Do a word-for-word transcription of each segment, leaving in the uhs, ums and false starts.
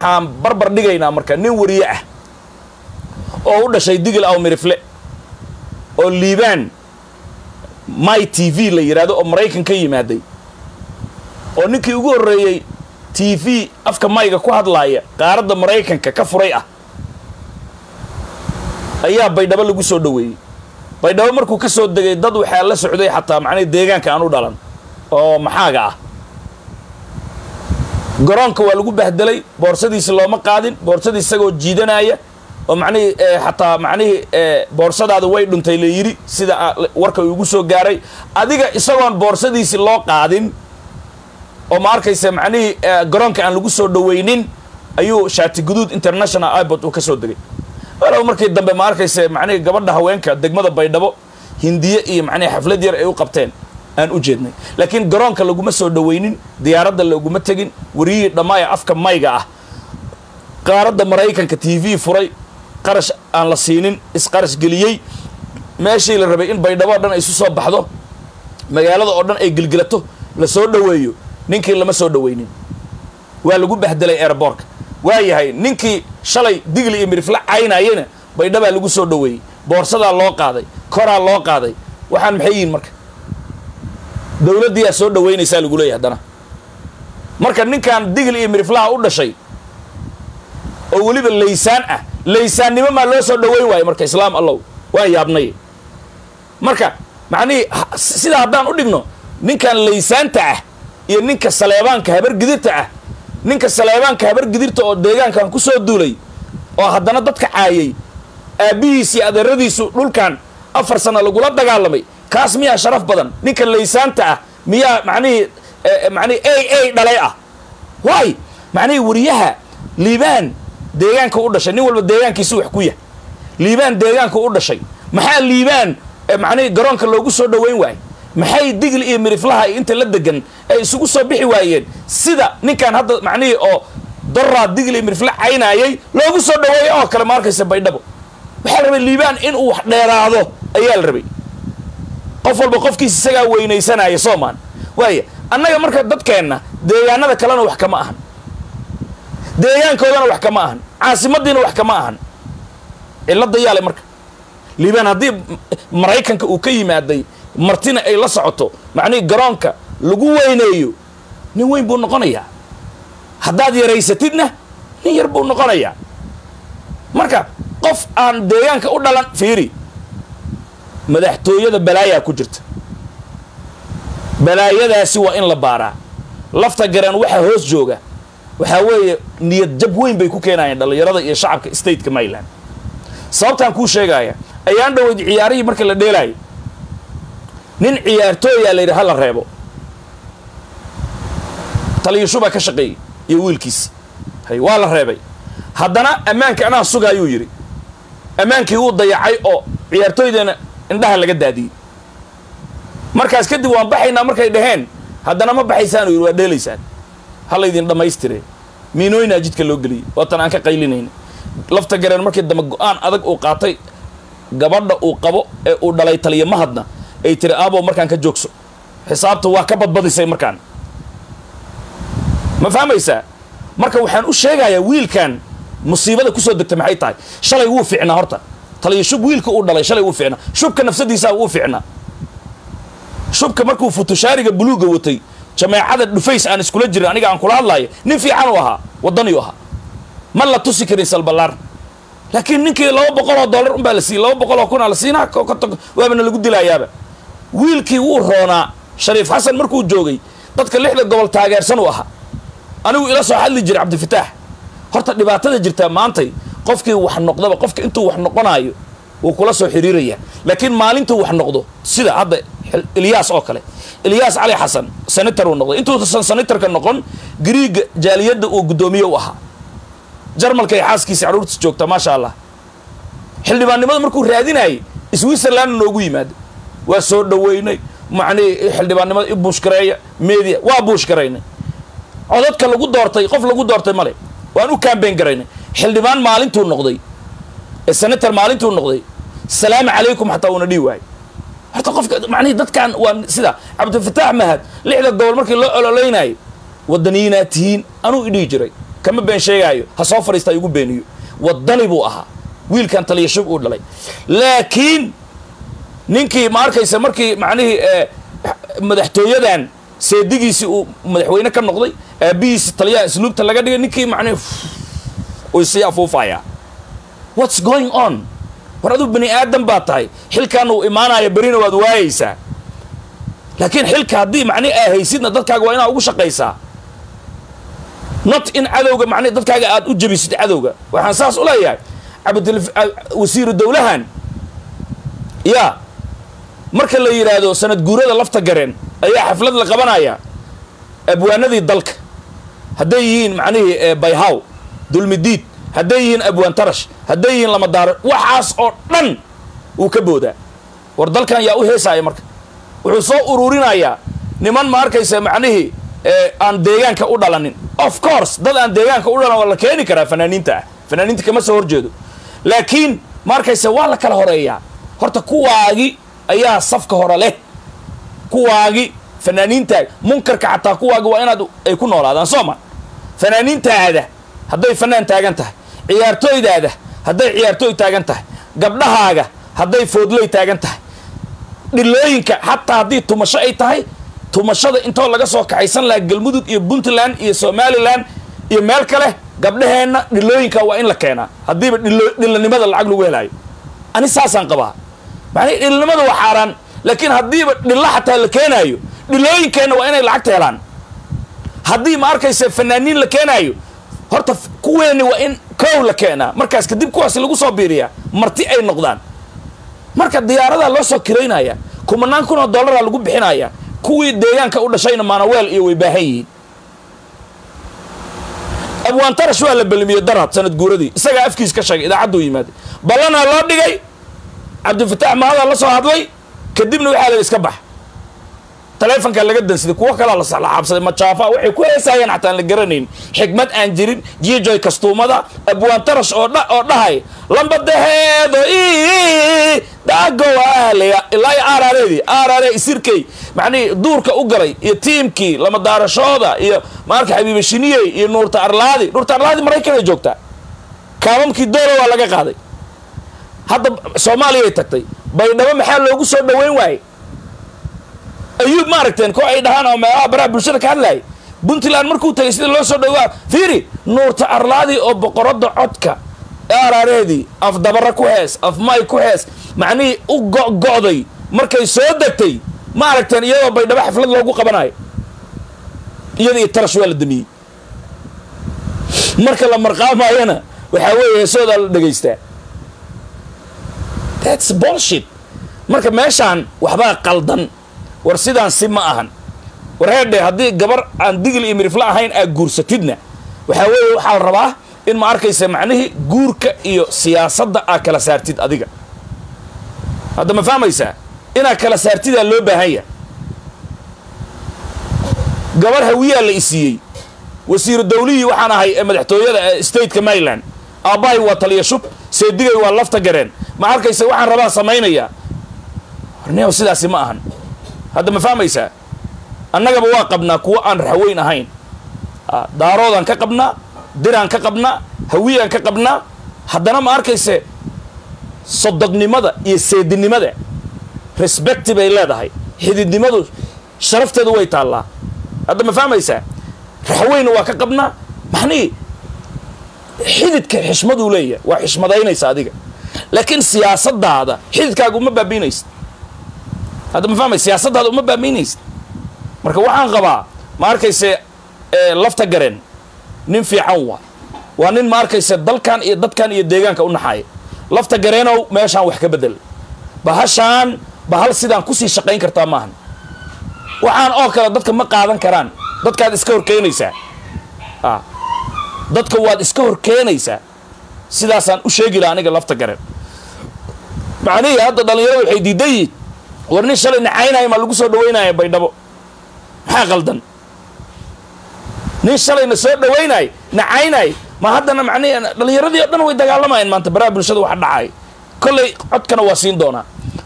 waxaan barbar dhigaynaa marka nin wariye ah oo u dhashay digil aw mirifle oo liibaan my t v la yiraahdo oo Mareykan ka yimaaday oo ninkii ugu horeeyay t v afka mayga ku hadlaaya qaaradda Mareykanka ka furay ah ayaa baydhabo lagu soo dhaweeyay baydhabo markuu ka soo degay dad waxa la socday xataa macnay deegaanka aan u dhalan oo maxaaga ah garoonka waa lagu bahdelay boorsadiisa looma qaadin boorsadiisa isagoo jiidanaya oo macnay xataa macnay boorsadaada way dhuntay la yiri sida warka uu ugu soo gaaray adiga isagoon boorsadiisa loo qaadin oo ma arkaysa macnay garoonka aan lagu soo dhaweynin ayuu shaati guduud international airport uu ka soo degay walaal markii dambe ma arkaysa macnay gabadha haweenka degmada baydhabo hindiye iyo macnay xaflad yar ay u qabteen aan u jeednay laakiin garoonka laguma soo dhaweynin diyaaradda laguma tagin wariyii dhamaaya afka mayga ah qaaradda Mareykanka t v furay qarash aan la siinin isqarash galiyay meeshii la rabay in baydhabo dhan ay isu soo baxdo magaalada oo dhan ay gilgilato la soo dhaweeyo ninkii lama soo dhaweynin waa lagu bahdelay airport waa yahay ninkii shalay digli iyo mirifla caynayna baydhaba lagu soo dhaweeyay boorsada loo qaaday koraa loo qaaday waxaan maxay yiin marka dawladda soo dhaweynaysa lagu leeyahay hadana marka ninkan digli iyo miriflaha u dhashay oo waliba leysaan ah leysaannimo ma loo soo dhaweyn waayo marka islaam allah waa yaabnay marka macni sida hadaan u dhigno ninkan leysaanta ah iyo ninka saleebaanka habar gidirta ah ninka saleebaanka habar gidirta oo deegaankan ku soo duulay oo haddana dadka caayay aabihiisi adeeradiisu dhulkan afar sano lagu la dagaalamay kaas miya sharaf badan ninka leysaanta ah miya macni macni ay ay dhalay ah way macni wariyaha liibaan deegaanka u dhashay nin walba deegaankiisu wax ku yahay liibaan deegaanka u dhashay maxaa liibaan macni garoonka loogu soo dhaweyn waay maxay digil iyo miriflaha inta la degan ay isugu soo bixi waayeen sida ninkan hadda macni oo darra digil iyo mirifla caynayay loogu soo dhaweeyay oo kale markaysa baydhabo waxa la rabay liibaan in uu wax dheeraado ayaa la rabay qof walba qofkiisa isaga weynaysanaya Soomaan waaya annaga marka dadkeena deegaanada kalena wax kama ahan deegaankoodana wax kama ahan caasimadina wax kama ahan cilada yaale marka liibaan hadii Mareykanka uu ka yimaaday martina ay la socoto macni garoonka lagu weyneeyo nin weyn buu noqonayaa haddaad yaraysatidna nin yar buu noqonayaa marka qof aan deegaanka u dhalan fiiri madaxtooyada balaaya ku jirta balaayadaasi waa in la baaraa lafta garan waxa hoos jooga waxa weeye niyad jab weyn bay ku keenayaan dhalinyarada iyo shacabka state-ka Maryland sababtaan ku sheegaya ayaan dhaweyd ciyaarihii marka la dheelay nin ciyaartooy ah la yiraahdo la reebo taliyo shuba ka shaqeey iyo wiilkiis hay waa la reebay haddana ammaanka anaa sugayuu yiri ammaankii uu dayacay oo ciyaartooydana indhaha laga daadiyay markaas kadib waan baxaynaa markay dhaheen haddana ma baxaysaan waa dheelaysaan hal idin dhamaystireen miinooyina jidka loo galiyay waatan aan ka qaylinayna lafta gareen markii dama go'aan adag uu qaatay gabadha uu qabo ee uu dhalay taliyo mahadna ay tiri aabo markaan ka joogso xisaabta waa ka badbadisay markaan ma fahmaysaa marka waxaan u sheegayaa wiilkan musiibada ku soo degtay maxay tahay shalay wuu fiicnaa horta taliyo shub wiilka uu dhalay shalay wuu fiicnaa shubka nafsadiisa uu fiicnaa shubka markuu futushaariga buluuga watay jameecada dhufays aan iskula jirin aniga aan kula hadlayo nin fiican u ahaa wadani u ahaa ma la tusi karin salbalaar laakiin ninkii laba boqol oo dollar un baa la siiyay laba boqol oo kun la siinaa waabana lagu dilayaaba wiilkii wuu roonaa shariif xasan markuu joogay dadka lixda gobol taageersan u ahaa anigu ila soo hadli jiray cabdifitaax horta dhibaatada jirta maantay qofkii wax noqdaba qofka intuu wax noqonayo uu kula soo xiriiraya laakiin maalintuu wax noqdo sida hadda Ilyas oo kale Ilyas Ali Xasan senator uu noqday intuu senatorka noqon Greek jaaliyada uu gudoomiye u ahaa Jarmalka xaaskiisa caruurta joogta ma sha Allah xildhibaannimada markuu raadinayay Switzerland noogu yimaad waa soo dhaweynay macni xildhibaannimada i buushkareeya media waa buushkareynay codadka lagu doortay qof lagu doortay male waan u campaign gareynay xildhibaan maalintuu noqday senator maalintuu noqday salaam alaykum hatta wana dhii waay horta qofka macni dadkan waa sida Cabdifitaax Mahad lixda gobol markii loo ololeynay wadaniinatiin anu idii jiray كم بين شيء هصفر يستيقوا بينيو والضنبوا أها ويل كان تلي شوف أقول لكن نينكي ماركي سمركي معنيه اه مدحتوية دان سيديجي سو مدحوينا كم نقضي اه بيس تلي سلوك تلاقي دي نينكي معنيه ويسيا فوفايا what's going on ورادو بني آدم باتاي حل كانوا إيمانا يبرين ودوايسا لكن حل كهدي معني اه هيسيدنا دادك اقوى انا اوشا قيسا not in عدوغا معني دادك اقوى اجبي سيد عدوغا وحان ساس اولايا عبد الف... وسير الدولهان يا مركا اللي يرادو سنة قورة لفتا قرين ايا حفلات لقبانايا ابوان ذي الدلك هديين معنيه بايهاو دول مديد هديين ابوان ترش هديين لما دار وحاس او نن وكبودا وردالكان يا اوهيسا مركا wuxuu soo ururinaya niman ma arkaysa macnaheedu ee aan deegaanka u dhalanin of course dad aan deegaanka u dhalan wala keeni kara fanaaniinta fanaaniinta kama soo horjeedo laakiin ma arkaysa waa la kala horeeyaa horta kuwaagi ayaa safka hore leh kuwaagi fanaaniinta munkarka xataa kuwaagi waa inaad ay ku noolaadaan Soomaa fanaaniintaada haday fanaan taagan tahay ciyaartooydaada haday ciyaartooy taagan tahay gabdhahaaga haday foodley taagan tahay dhilooyinka hatta hadii tumasho ay tahay tumashada intoo laga soo kacaysan la galmudug iyo Puntland iyo Somaliland iyo meel kale gabdhaheena dhilooyinka waa in la keenaa hadiiba dhilanimada lacag lagu helayo ani saasan qabaa macnaheedu dhilanimada waa xaraan laakiin hadiiba dhilla xataa la keenayo dhilooyinkeena waa inay lacag helaan hadii ma arkaysa fanaaniin la keenayo horta kuweeni waa in koow la keenaa markaas kadib kuwaas lagu soo biiriyaa marti ay noqdaan marka diyaarada loo soo kireynaya kumanaan kun oo dollar lagu bixinaya kuwii deegaanka u dhashayna maanaweel iyo way baahayiin abwaan tarash waa la balmiyo darad sanad guuradii isaga afkiis ka sheegay idaacadu yimaad balana loo dhigay Abdul Fatah Mahada la soo hadlay kadibna waxa la iska bax telefonka laga dansiday kuwa kala la salaxabsaday ma jaafa waxay ku heesayeen xataa la garanayn xigmad aan jirin jiijoy kastuumada abwaan tarash oo oo dhahay lambadaheedo ii daago waaliya ilaa aarareedi aarare isirkay macni duurka u galay iyo teamkii lama daarashooda iyo marka xabiib shiniye iyo nuurta arlaadi nuurta arlaadi Mareykanka joogta kaamamkii dooro waa laga qaaday hadda Soomaaliya tagtay baydhabo maxaa loogu soo dhaweyn waayay ayuu maaragteen ko ay dhahaan oo meelaha baraha bulshada ka hadlay Puntland markuu tagay sida loo soo dhawaa fiiri nuurta arlaadi oo boqorada codka aarareedi af dabara ku hees af may ku hees macni u go'go'day markay soo degtay maaragteen iyadoo baydhabo xaflad loogu qabanayo iyadii tarash wala damiyay marka la marqaamayna waxa weeye soo dal dhageystaa that's bullshit marka meeshaan waxba qaldan war sidaan si ma ahan war heedhe hadii gabar aan digil iyo mirifla ahayn aad guursatidna waxa weeye waxa la rabaa in ma arkaysa macnaheedu guurka iyo siyaasadda aad kala saartid adiga hadda ma fahmaysaa ina kala saartida loo baahan yahay gabar hawiya la isiyay wasiir dawliyi waxaan ahay madaxtooyada state-ka Maryland aabay waa taliya shub seedigay waa lafta gareen ma arkaysa waxaan rabaa sameeynaya horneeyo sidaas ma ahan hadda ma fahmaysaa annagaba waa qabnaa kuwa aan raxweyn ahayn daaroodan ka qabnaa diraan ka qabnaa hawiyaan ka qabnaa haddana ma arkaysa sodognimada iyo seedinimada respect bay leedahay xididnimadu sharafteedu way taalaa hadda ma fahmaysaa raxweyn waa ka qabnaa maxni xididka xishmadu leeyahay waa xishmadaynaysa adiga laakiin siyaasadaada xididkaagu ma baabiinaysid هذا ما فهم السياسة هذا ما بامينيس مركب واحد غبا ما أركيس لفت جرين ننفي عوا وانين ما أركيس دل كان يدد كان يديجان كأنه حي لفت جرينه ما يشان وحكي بدل بهالشان بهالسيدان كوسي شقين كرتامان وحان أوكل دتك ما قاعدن كران دتك هذا إسكور كينيسا آه دتك واد إسكور كينيسا سيداسان وشيء لاني لفت جرين معنيه هذا دليل الحديدي warni shalay nacaynay ma lagu soo dhaweynay baydhabo maxaa qaldan nin shalay na soo dhaweynay nacaynay ma haddana macnaheedu dhalinyaradii oo dhan way dagaalamayeen maanta baraha bulshada waxa dhacay kulay codkana waa siin doona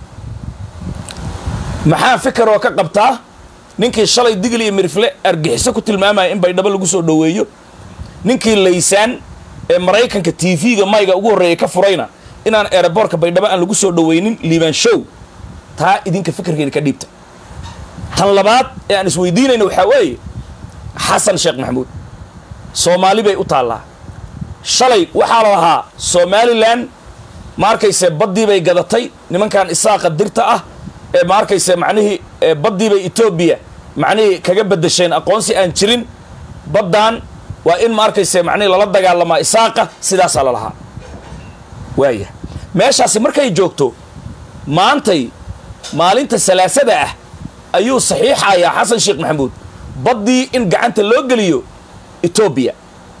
maxaa fikir oo ka qabtaa ninkii shalay digil iyo mirifle argixisay ku tilmaamay in baydhabo lagu soo dhaweeyo ninkii laysaan ee maraykanka T V-ga mayga ugu horeeyay ka furayna inaan airportka baydhabo aan lagu soo dhaweynin liiban show taa idinka fikirkeena ka dhiibta tan labaad ee aan isweydiinayno waxa weeye xasan sheekh maxamuud Soomaali bay u taalaa shalay waxa la lahaa Somaliland markayse badii bay gadatay nimankan isaaqa dirta ah ee markayse macnaheedu badii bay Ethiopia macnaheedu kaga bedesheen aqoonsi aan jirin badan waa in markayse macnaheedu lala dagaalama isaaqa sidaas la lahaa waaya meeshaasi markay joogto maantay maalinta salaasada ah ayuu saxiixaya xasan sheekh maxamuud badii in gacanta loo galiyo Ethiopia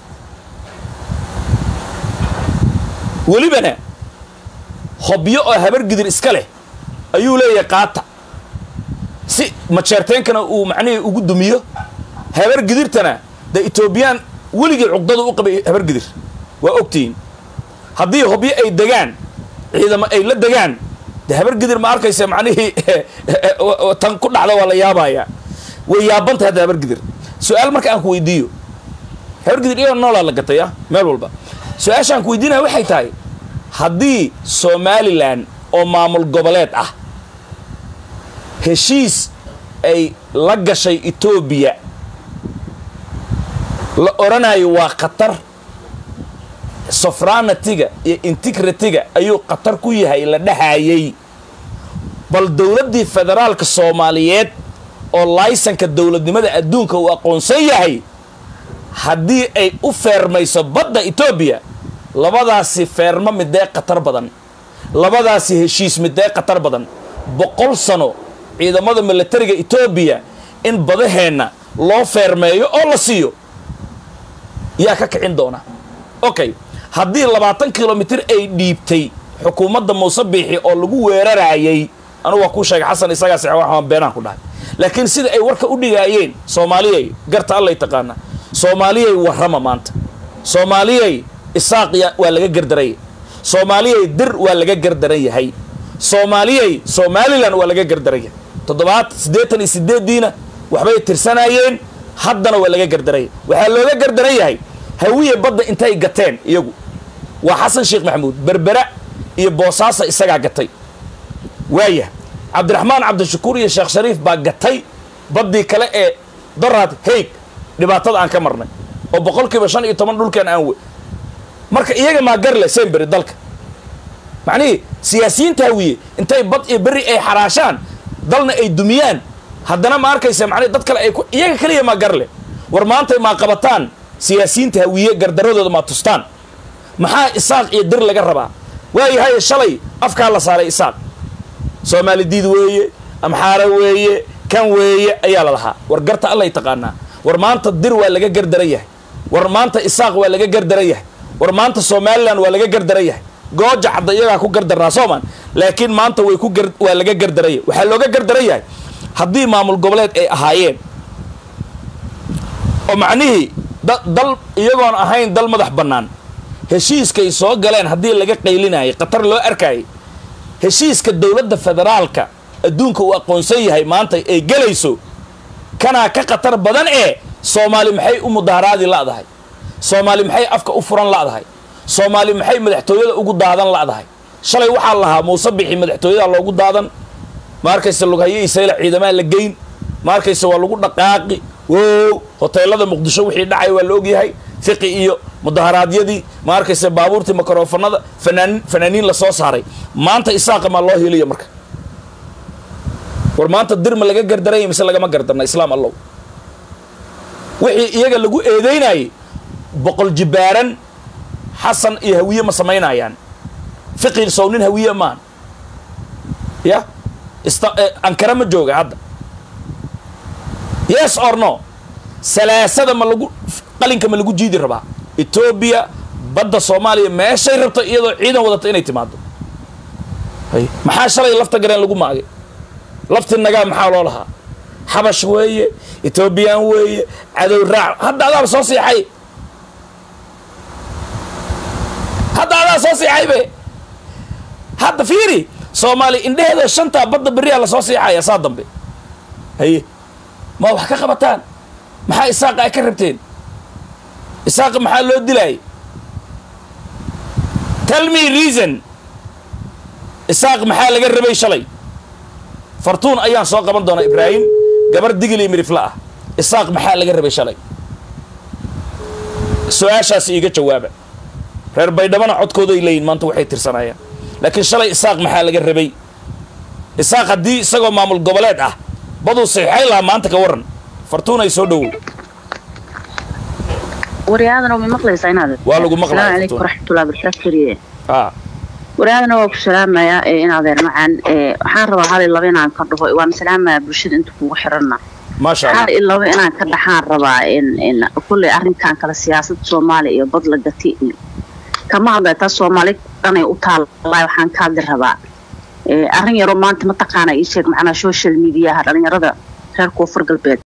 walibana hobyo oo habar gidir iska leh ayuu leeyahay qaata si ma jeerteenkana uu macnaheedu ugu dumiyo habar gidirtana da Ethiopian weligii cuqdada u qabay habar gidir waa ogtiin haddii hobyo ay degaan ciidamo ay la degaan da habar gidir ma arkaysa macnaheedu tan ku dhacda waa la yaabaya way yaabanta hada habar gidir su'aal marka aan ku weydiiyo habar gidir iyo noolaa la gatay meel walba su'aashaan ku weydiinaa waxay tahay haddii Somaliland oo maamul goboleed ah heshiis ay la gashay Ethiopia la oranayo waa qatar sovereignty-ga iyo integrity-ga ayuu qatar ku yahay la dhahaayay bal dawladii federaalka Soomaaliyeed oo laysanka dawladnimada adduunka uu aqoonsan yahay haddii ay u feermayso badda Ethiopia labadaasi feerma midee qatar badan labadaasi heshiis midee qatar badan boqol sano ciidamada militariga Ethiopia in badaheena loo feermeeyo oo la siiyo yaa ka kicin doona okay haddii labaatan kilomitir ay dhiibtay xukuumadda Muuse Biixi oo lagu weerarayay anu waa ku sheegay xasan isaga sax waxaan beenaan ku dhahay laakiin sida ay warka u dhigayeen Soomaaliyay garta Allah taqaana Soomaaliyay warrama maanta Soomaaliyay isaaqiya waa laga gardaray Soomaaliyay dir waa laga gardaran yahay Soomaaliyay Somaliland waa laga gardaray toddobaad siddeetan iyo siddeed diina waxbay tirsanayeen haddana waa laga gardaray waxa looga gardaran yahay hawiye badda intay gateen iyagu waa xasan sheekh maxamuud berbera iyo boosaasa isaga gatay waaya cabdiraxmaan cabdishakuur iyo sheekh shariif baa gatay badii kale ee daraad heeg dhibaatada aan ka marnay oo boqolkiiba shan iyo toban dhulkan aan marka iyaga ma garle semberi dalka macni siyaasiyiinta hawiye intay bad iyo bari ay xaraashaan dalna ay dumiyaan haddana ma arkaysa macni dad kale ay iyaga kaliya ma garle war maanta ma qabataan siyaasiyiinta hawiye gardaradooda ma tustaan maxaa isaaq iyo dir laga rabaa waayahay shalay afka la saaray isaaq Soomaali diid weeye amxaara weeye kan weeye ayaa la lahaa war garta Allah taqaana war maanta dir waa laga gardaran yahay war maanta isaaq waa laga gardaran yahay war maanta Somaliland waa laga gardaran yahay gooja cad iyaga ku gardarnaa Soomaan laakiin maanta way ku waa laga gardaran yahay waxa looga gardaran yahay haddii maamul goboleed ay ahaayeen oo macnihi dal iyagoon ahayn dal madax bannaan heshiiskay soo galeen haddii laga qaylinayay qatar loo arkay heshiiska dawladda federaalka adduunka uu aqoonsan yahay maanta ay galayso kana ka qatar badan ee Soomaali maxay u mudaharaadi laadahay Soomaali maxay afka u furan laadahay Soomaali maxay madaxtooyada ugu daadan laadahay shalay waxa lahaa Muuse Biixi madaxtooyada loogu daadan markayse lugayay isayla ciidamada la geyn markayse waa lagu dhaqaaqi woo hoteelada Muqdisho wixii dhacay waa la og yahay fiqi iyo mudaharaadyadii markayse baabuurtii mikrofoonada fanaan fanaaniin la soo saaray maanta isaaqa ma loo heliyo marka war maanta dirma laga gardaray mise laga ma gardarna islaam Allah wixii iyaga lagu eedeynay boqol jibaaran xasan iyo hawiye ma sameynayaan fiqi sawnin hawiye maan ya ista ankara ma jooga hadda yes or no salaasada ma lagu qalinka ma lagu jiidi rabaa Ethiopia badda Soomaaliya meeshay rabto iyadoo ciidan wadata inay timaado hay maxaa shalay lafta gareen lagu maagay lafti naga maxaa loo lahaa xabash weeye Ethiopian weeye cadow raac hadda adaa soo siixay hadda adaa soo siixay be hadda fiiri Soomaali indheeda shanta badda bariya la soo siixay saa dambe hay ma wax ka qabataan maxaa isaaq ay ka rabteen isaaq maxaa loo dilay tell me reason isaaq maxaa laga rabay shalay fartuun ayaan soo qaban doona ibraahim gabar digil iyo mirifla ah isaaq maxaa laga rabay shalay su'aashaas iiga jawaaba reer baydhabana codkooda ay leeyihiin maanta waxay tirsanayaan laakiin shalay isaaq maxaa laga rabay isaaq haddii isagoo maamul goboleed ah baduu saxiixay lahaa maanta ka waran fartuun ay soo dhowow ورياضنا ومقليسا هذا والله مقليسا السلام عليكم ورحمة الله وبركاته اه ورياضنا وسلام يا إن هذا معن حان ربا هذه اللي بينا نكرره وان سلام برشد انتم وحرنا ما شاء الله هذه اللي بينا نكرر حان ربا إن إن كل أهل كان كلا سياسة الصومالي بدل الجتي كما هذا الصومالي أنا أطال الله وحان كادر ربا أهل يرومان تمتقانا يشيك معنا سوشيال ميديا هذا أنا يرد غير كفر قلبي